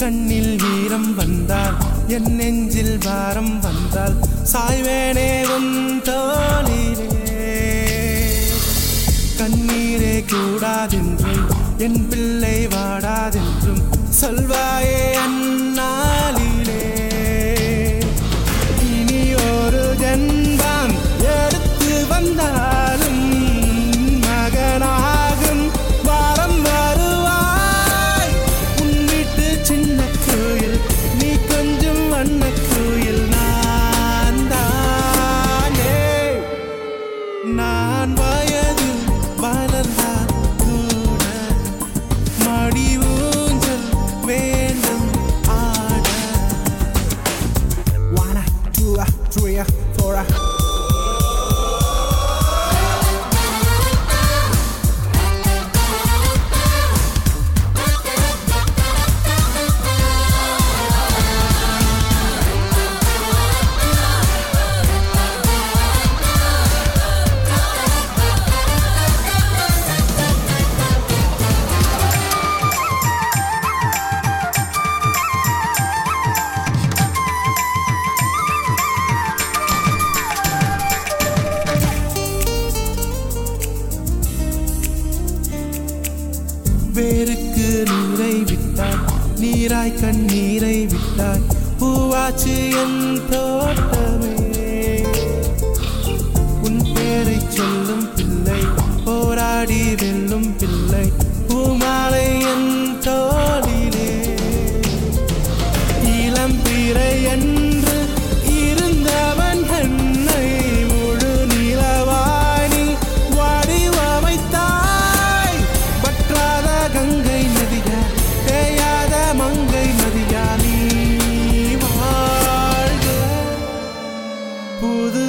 கண்ணில் ஈரம் வந்தால் என் நெஞ்சில் பாரம் வந்தால் சாய்வேனே உன் தோளிலே. கண்ணீரே கூடாதென்றும் என் பிள்ளை வாடாதென்றும் சொல்வாயே அந்நாளிலே. இனி ஒரு ஜென்மம் எடுத்து வந்தாலும் மகனாகும் வாரம் வருவாய். உன் வீட்டு சின்ன கோயில் நீ கொஞ்சம் வண்ண கோயில் நான் தானே. நான் வயதில் வளர்ந்தால் கூட மடி ஊஞ்சல் வேண்டும் ஆட. 1 2 3 4 வேருக்கு நீரை விட்டாய் நீராய் கண்ணீரை விட்டாய் பூவாச்சு என் தோட்டமே. உன் பேரை சொல்லும் பிள்ளை போராடி வெல்லும் பிள்ளை பூமாலை என் தோளிலே. இளம் பிறை என்று இருந்தவன் என்னை முழு நிலவாணி வடிவமைத்தாய். பற்றாத கங்கை நதியா தேயாத மங்கை நதியா நீ வாழ்க. புது